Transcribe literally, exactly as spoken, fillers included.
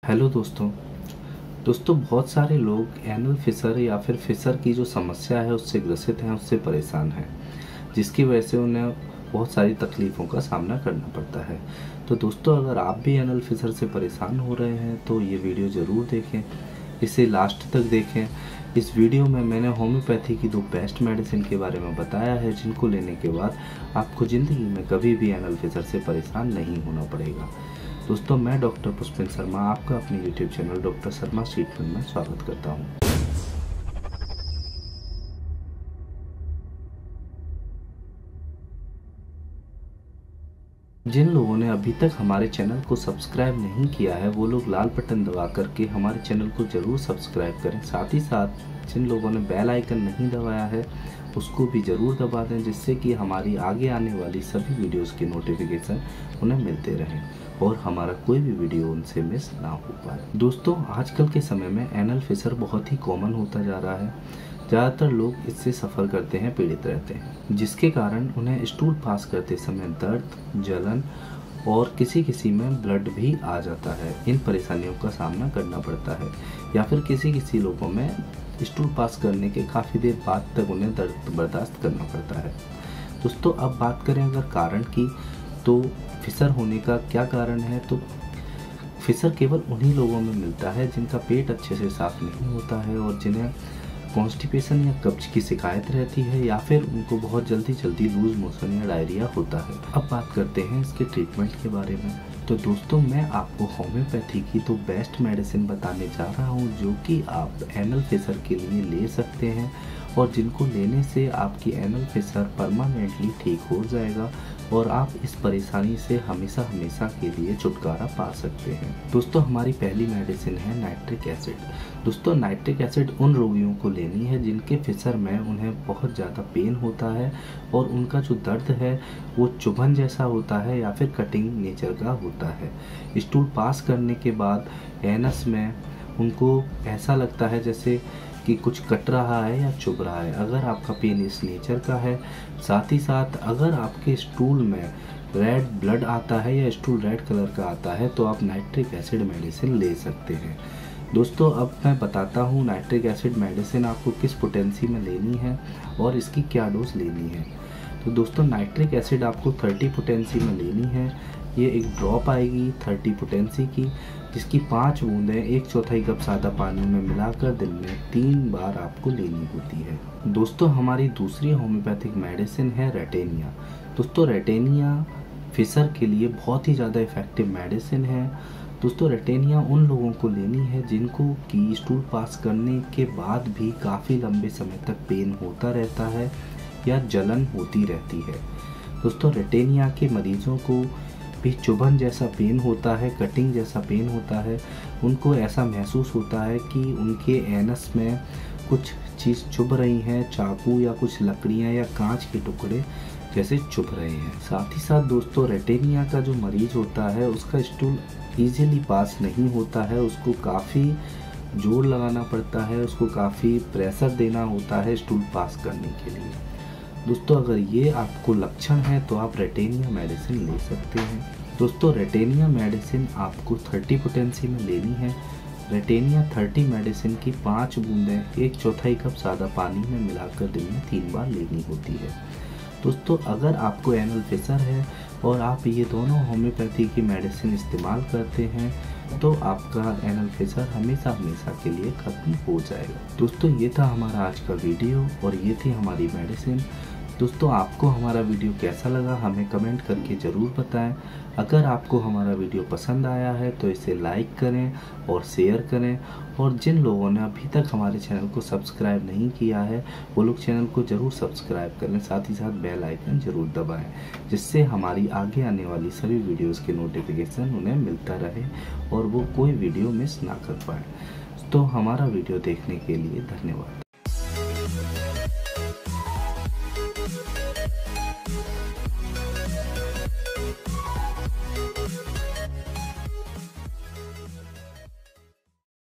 Hello दोस्तों दोस्तों बहुत सारे लोग एनल फिशर या फिर फिशर की जो समस्या है उससे ग्रसित हैं, उससे परेशान हैं, जिसकी वजह से उन्हें बहुत सारी तकलीफ़ों का सामना करना पड़ता है। तो दोस्तों अगर आप भी एनल फिशर से परेशान हो रहे हैं तो ये वीडियो ज़रूर देखें, इसे लास्ट तक देखें। इस वीडियो में मैंने होम्योपैथी की दो बेस्ट मेडिसिन के बारे में बताया है, जिनको लेने के बाद आपको ज़िंदगी में कभी भी एनल फिशर से परेशान नहीं होना पड़ेगा। दोस्तों मैं डॉक्टर पुष्पेंद्र शर्मा आपका अपने YouTube channel doctor Sharma treatment में स्वागत करता हूं। जिन लोगों ने अभी तक हमारे चैनल को सब्सक्राइब नहीं किया है वो लोग लाल बटन दबा करके हमारे चैनल को ज़रूर सब्सक्राइब करें। साथ ही साथ जिन लोगों ने बेल आइकन नहीं दबाया है उसको भी ज़रूर दबा दें, जिससे कि हमारी आगे आने वाली सभी वीडियोस की नोटिफिकेशन उन्हें मिलते रहें और हमारा कोई भी वीडियो उनसे मिस ना हो पाए। दोस्तों आजकल के समय में एनल फिशर बहुत ही कॉमन होता जा रहा है। ज़्यादातर लोग इससे सफ़र करते हैं, पीड़ित रहते हैं, जिसके कारण उन्हें स्टूल पास करते समय दर्द, जलन और किसी किसी में ब्लड भी आ जाता है। इन परेशानियों का सामना करना पड़ता है या फिर किसी किसी लोगों में स्टूल पास करने के काफ़ी देर बाद तक उन्हें दर्द बर्दाश्त करना पड़ता है। दोस्तों अब बात करें अगर कारण की, तो फिशर होने का क्या कारण है। तो फिशर केवल उन्हीं लोगों में मिलता है जिनका पेट अच्छे से साफ नहीं होता है और जिन्हें कॉन्स्टिपेशन या कब्ज की शिकायत रहती है या फिर उनको बहुत जल्दी जल्दी लूज मोशन या डायरिया होता है। अब बात करते हैं इसके ट्रीटमेंट के बारे में। तो दोस्तों मैं आपको होम्योपैथी की तो बेस्ट मेडिसिन बताने जा रहा हूँ जो कि आप एनल फिशर के लिए ले सकते हैं और जिनको लेने से आपकी एनल फिशर परमानेंटली ठीक हो जाएगा और आप इस परेशानी से हमेशा हमेशा के लिए छुटकारा पा सकते हैं। दोस्तों हमारी पहली मेडिसिन है नाइट्रिक एसिड। दोस्तों नाइट्रिक एसिड उन रोगियों को लेनी है जिनके फिशर में उन्हें बहुत ज़्यादा पेन होता है और उनका जो दर्द है वो चुभन जैसा होता है या फिर कटिंग नेचर का होता है। स्टूल पास करने के बाद एनस में उनको ऐसा लगता है जैसे कि कुछ कट रहा है या चुभ रहा है। अगर आपका पेन इस नेचर का है, साथ ही साथ अगर आपके स्टूल में रेड ब्लड आता है या स्टूल रेड कलर का आता है तो आप नाइट्रिक एसिड मेडिसिन ले सकते हैं। दोस्तों अब मैं बताता हूँ नाइट्रिक एसिड मेडिसिन आपको किस पोटेंसी में लेनी है और इसकी क्या डोज लेनी है। तो दोस्तों नाइट्रिक एसिड आपको तीस पोटेंसी में लेनी है। ये एक ड्रॉप आएगी तीस पोटेंसी की, जिसकी पाँच बूंदें एक चौथाई कप सादा पानी में मिलाकर दिन में तीन बार आपको लेनी होती है। दोस्तों हमारी दूसरी होम्योपैथिक मेडिसिन है रेटेनिया। दोस्तों रेटेनिया फिशर के लिए बहुत ही ज़्यादा इफेक्टिव मेडिसिन है। दोस्तों रेटेनिया उन लोगों को लेनी है जिनको कि स्टूल पास करने के बाद भी काफ़ी लंबे समय तक पेन होता रहता है या जलन होती रहती है। दोस्तों रेटेनिया के मरीजों को भी चुभन जैसा पेन होता है, कटिंग जैसा पेन होता है। उनको ऐसा महसूस होता है कि उनके एनस में कुछ चीज़ चुभ रही हैं, चाकू या कुछ लकड़ियां या कांच के टुकड़े जैसे चुभ रहे हैं। साथ ही साथ दोस्तों रेटेनिया का जो मरीज होता है उसका स्टूल इजीली पास नहीं होता है, उसको काफ़ी जोर लगाना पड़ता है, उसको काफ़ी प्रेशर देना होता है स्टूल पास करने के लिए। दोस्तों अगर ये आपको लक्षण है तो आप रेटेनिया मेडिसिन ले सकते हैं। दोस्तों रेटेनिया मेडिसिन आपको तीस पोटेंसी में लेनी है। रेटेनिया तीस मेडिसिन की पाँच बूंदें एक चौथाई कप सादा पानी में मिलाकर दिन में तीन बार लेनी होती है। दोस्तों अगर आपको एनल फिशर है और आप ये दोनों होम्योपैथी की मेडिसिन इस्तेमाल करते हैं तो आपका एनल फिशर हमेशा हमेशा के लिए खत्म हो जाएगा। दोस्तों ये था हमारा आज का वीडियो और ये थी हमारी मेडिसिन। दोस्तों आपको हमारा वीडियो कैसा लगा हमें कमेंट करके ज़रूर बताएं। अगर आपको हमारा वीडियो पसंद आया है तो इसे लाइक करें और शेयर करें, और जिन लोगों ने अभी तक हमारे चैनल को सब्सक्राइब नहीं किया है वो लोग चैनल को ज़रूर सब्सक्राइब करें, साथ ही साथ बेल आइकन ज़रूर दबाएं, जिससे हमारी आगे आने वाली सभी वीडियोज़ के नोटिफिकेशन उन्हें मिलता रहे और वो कोई वीडियो मिस ना कर पाए। तो हमारा वीडियो देखने के लिए धन्यवाद।